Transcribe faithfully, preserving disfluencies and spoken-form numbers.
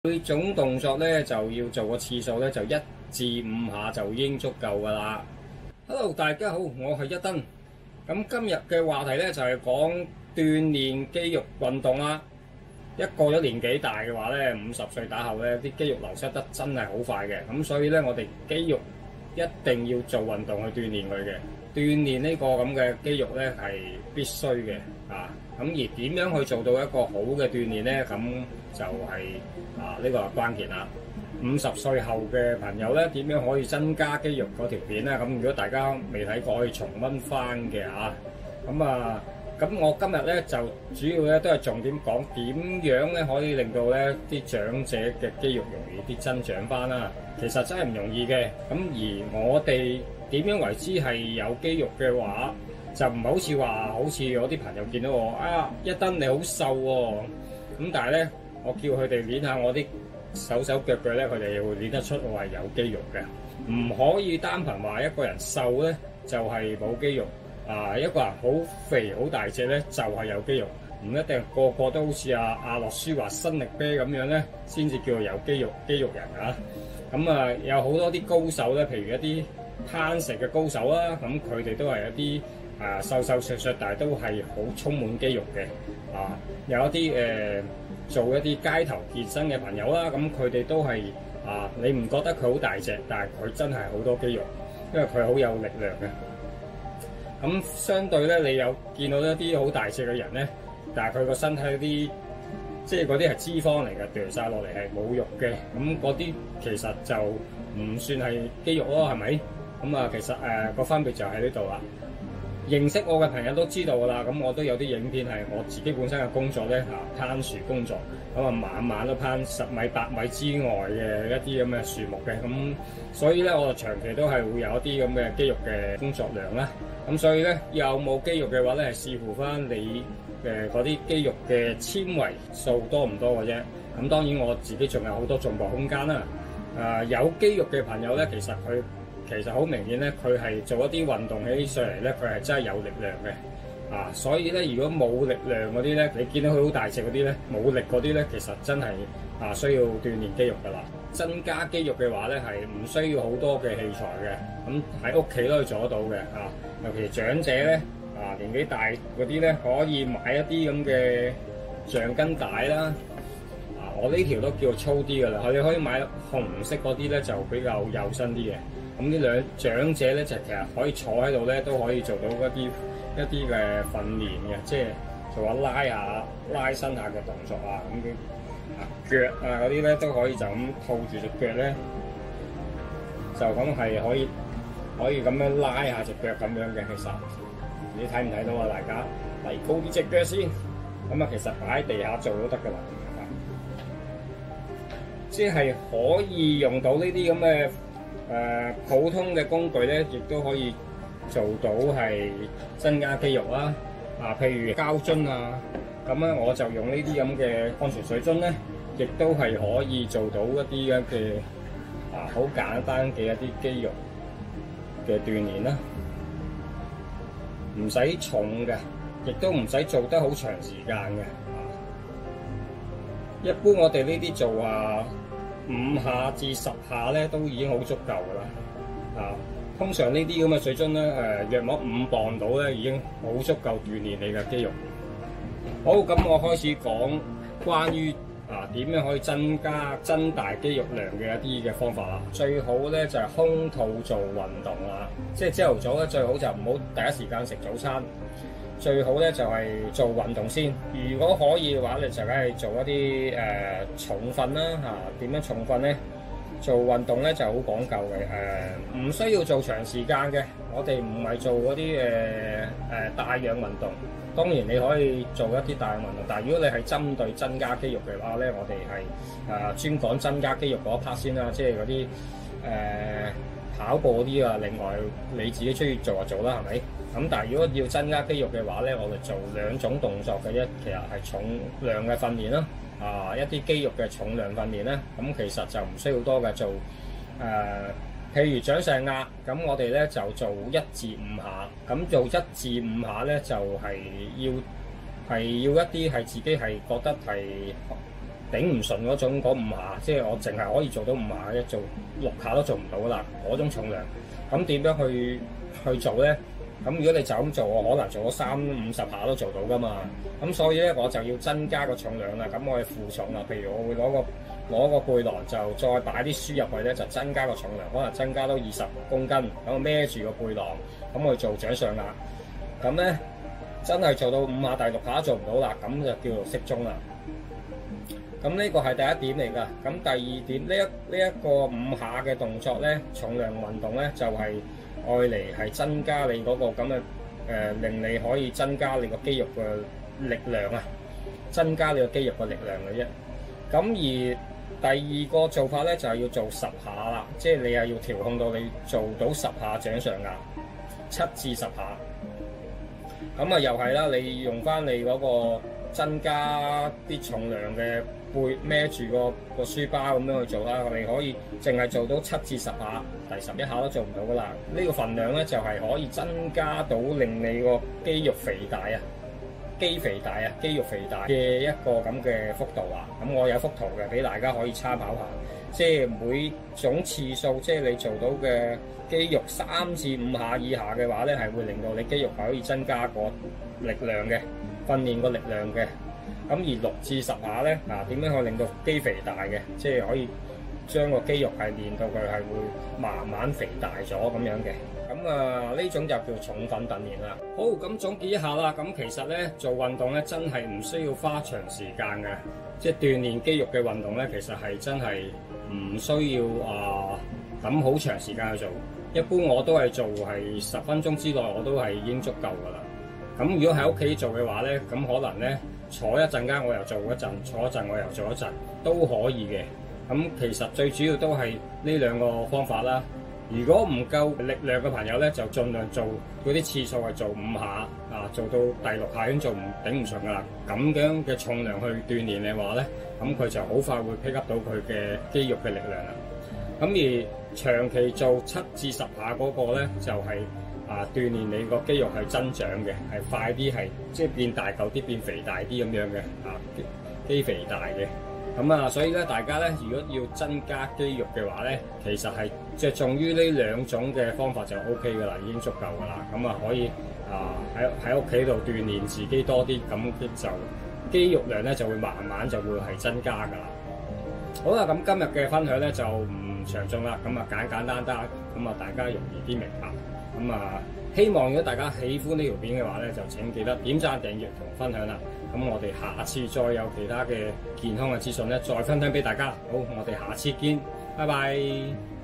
每種動作咧就要做個次數咧就一至五下就已經足夠噶啦。Hello， 大家好，我係一燈。咁今日嘅話題咧就係講鍛煉肌肉運動啦。一過咗年紀大嘅話咧，五十歲打後咧，啲肌肉流失得真係好快嘅。咁所以咧，我哋肌肉一定要做運動去鍛煉佢嘅。鍛煉呢個咁嘅肌肉咧係必須嘅啊。咁而點樣去做到一個好嘅鍛煉咧？咁就係、是、啊呢、這個係關鍵啦。五十歲後嘅朋友咧，點樣可以增加肌肉嗰條片咧？咁如果大家未睇過，可以重溫翻嘅嚇。咁啊，咁我今日咧就主要咧都係重點講點樣咧可以令到咧啲長者嘅肌肉容易啲增長翻啦。其實真係唔容易嘅。咁而我哋點樣為之係有肌肉嘅話，就唔係好似話，好似我啲朋友見到我啊，一燈你好瘦喎、哦，咁但係咧，我叫佢哋練下我啲手手腳腳咧，佢哋會練得出我係有肌肉嘅。唔可以單憑話一個人瘦咧就係、是、冇肌肉啊，一個人好肥好大隻咧就係、是、有肌肉，唔一定個個都好似阿阿諾舒華新力啤咁樣咧，先至叫做有肌肉肌肉人啊。咁啊，有好多啲高手咧，譬如一啲攀石嘅高手啦，咁佢哋都係一啲。啊，瘦瘦削削，但係都係好充滿肌肉嘅。啊，有一啲誒、呃、做一啲街頭健身嘅朋友啦，咁佢哋都係啊，你唔覺得佢好大隻，但係佢真係好多肌肉，因為佢好有力量嘅。咁相對咧，你有見到一啲好大隻嘅人咧，但係佢個身體啲即係嗰啲係脂肪嚟嘅，掉晒落嚟係冇肉嘅。咁嗰啲其實就唔算係肌肉咯，係咪？咁啊，其實誒個、呃、分別就喺呢度啦。認識我嘅朋友都知道㗎啦，咁我都有啲影片係我自己本身嘅工作咧嚇，攀樹工作，咁啊晚晚都攀十米、八米之外嘅一啲咁嘅樹木嘅，咁所以咧我就長期都係會有一啲咁嘅肌肉嘅工作量啦。咁所以咧有冇肌肉嘅話咧，係視乎翻你嘅嗰啲肌肉嘅纖維數多唔多嘅啫。咁當然我自己仲有好多進步空間啦。誒、呃、有肌肉嘅朋友咧，其實佢其實好明顯咧，佢係做一啲運動起上嚟咧，佢係真係有力量嘅啊！所以咧，如果冇力量嗰啲咧，你見到佢好大隻嗰啲咧，冇力嗰啲咧，其實真係啊需要鍛鍊肌肉㗎啦。增加肌肉嘅話咧，係唔需要好多嘅器材嘅，咁喺屋企都可以做得到嘅啊。尤其長者咧啊，年紀大嗰啲咧，可以買一啲咁嘅橡筋帶啦。啊，我呢條都叫粗啲㗎啦，你可以買紅色嗰啲咧，就比較幼身啲嘅。咁呢兩長者咧就其實可以坐喺度咧，都可以做到一啲一啲嘅訓練嘅，即係做下拉下拉伸下嘅動作啊，咁啲啊腳啊嗰啲咧都可以就咁套住隻腳咧，就咁係可以可以咁樣拉下隻腳咁樣嘅。其實你睇唔睇到啊？大家提高啲隻腳先，咁啊其實擺喺地下做都得㗎啦，即係可以用到呢啲咁嘅。誒、呃、普通嘅工具咧，亦都可以做到係增加肌肉啦。啊，譬如膠樽啊，咁咧我就用呢啲咁嘅礦泉水樽咧，亦都係可以做到一啲嘅啊好簡單嘅一啲肌肉嘅鍛鍊啦。唔使重嘅，亦都唔使做得好長時間嘅。啊，一般我哋呢啲做啊。五下至十下咧，都已經好足夠噶啦。啊，通常呢啲咁嘅水樽咧，誒約莫五磅到咧，已經好足夠鍛鍊你嘅肌肉。好，咁我開始講關於啊點樣可以增加增大肌肉量嘅一啲嘅方法啦。最好咧就係空肚做運動啦，即係朝頭早咧最好就唔好第一時間食早餐。最好咧就係做運動先，如果可以嘅話咧，就梗係做一啲誒、呃、重訓啦嚇。點樣重訓咧？做運動咧就好講究嘅，誒唔需要做長時間嘅。我哋唔係做嗰啲誒誒帶氧運動。當然你可以做一啲帶氧運動，但係如果你係針對增加肌肉嘅話咧，我哋係誒專講增加肌肉嗰一 part 先啦，即係嗰啲誒跑步嗰啲啊。另外你自己中意做就做啦，係咪？咁但係如果要增加肌肉嘅話咧，我哋做兩種動作嘅啫，其實係重量嘅訓練啦，啊一啲肌肉嘅重量訓練咧，咁其實就唔需要多嘅做誒、呃，譬如掌上壓，咁我哋咧就做一至五下，咁做一至五下咧就係、是、要係要一啲係自己係覺得係頂唔順嗰種嗰五下，即係我淨係可以做到五下嘅，做六下都做唔到啦嗰種重量。咁點樣去去做咧？咁如果你就咁做，我可能做咗三五十下都做到噶嘛。咁所以咧，我就要增加個重量啦。咁我係負重啦，譬如我會攞個攞個背囊，就再擺啲書入去咧，就增加個重量，可能增加到二十公斤。咁我孭住個背囊，咁我做掌上壓。咁咧真係做到五下，第六下都做唔到啦，咁就叫做適中啦。咁呢個係第一點嚟㗎。咁第二點，呢一呢一個五下嘅動作咧，重量運動咧，就係愛嚟係增加你嗰個咁嘅誒，令你可以增加你個肌肉嘅力量啊，增加你個肌肉嘅力量嘅啫。咁而第二個做法咧，就係要做十下啦，即係你係要調控到你做到十下掌上壓，七至十下。咁啊，又係啦，你用翻你嗰個增加啲重量嘅背孭住個個書包咁樣去做啦，你可以淨係做到七至十下，第十一下都做唔到噶啦。呢個份量咧就係可以增加到令你個肌肉肥大啊，肌肥大啊，肌肉肥大嘅一個咁嘅幅度啊。咁我有幅圖嘅，俾大家可以參考下。即係每種次數，即係你做到嘅肌肉三至五下以下嘅話咧，係會令到你肌肉係可以增加個力量嘅，訓練個力量嘅。咁而六至十下咧，嗱點樣可以令到肌肥大嘅？即係可以將個肌肉係練到佢係會慢慢肥大咗咁樣嘅。咁啊呢種就叫重訓訓練啦。好，咁總結一下啦。咁其實咧做運動咧真係唔需要花長時間嘅，即係鍛鍊肌肉嘅運動咧，其實係真係唔需要啊咁好長時間去做。一般我都係做係十分鐘之內，我都係已經足夠噶啦。咁如果喺屋企做嘅話咧，咁可能咧坐一陣間我又做一陣，坐一陣我又做一陣都可以嘅。咁其實最主要都係呢兩個方法啦。如果唔夠力量嘅朋友咧，就盡量做嗰啲次數係做五下啊，做到第六下已經做唔頂唔順噶啦。咁樣嘅重量去鍛鍊嘅話咧，咁佢就好快會 pick up 到佢嘅肌肉嘅力量啦。咁而長期做七至十下嗰個咧，就係、是、啊鍛鍊你個肌肉係增長嘅，係快啲，係即係變大嚿啲、變肥大啲咁樣嘅啊，肌肥大嘅。咁啊，所以咧，大家咧，如果要增加肌肉嘅話咧，其實係着重於呢兩種嘅方法就 O K 噶啦，已經足夠噶啦。咁啊，可以啊喺喺屋企度鍛鍊自己多啲，咁就肌肉量咧就會慢慢就會係增加噶啦。好啦，咁今日嘅分享咧就唔詳盡啦，咁啊簡簡單單，咁啊大家容易啲明白。咁啊，希望如果大家喜歡呢條片嘅話咧，就請記得點讚、訂閱同分享啦。咁我哋下次再有其他嘅健康嘅資訊咧，再分享俾大家。好，我哋下次見，拜拜。